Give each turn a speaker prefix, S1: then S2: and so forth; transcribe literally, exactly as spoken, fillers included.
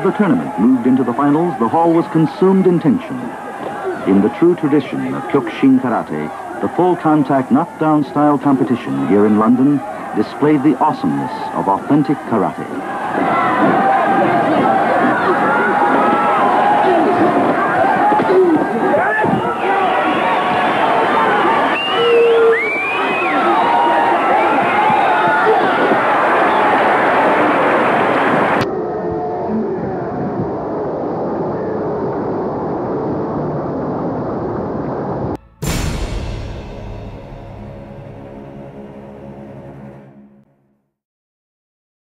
S1: the tournament moved into the finals, the hall was consumed in tension. In the true tradition of Kyokushin karate, the full-contact knockdown style competition here in London displayed the awesomeness of authentic karate.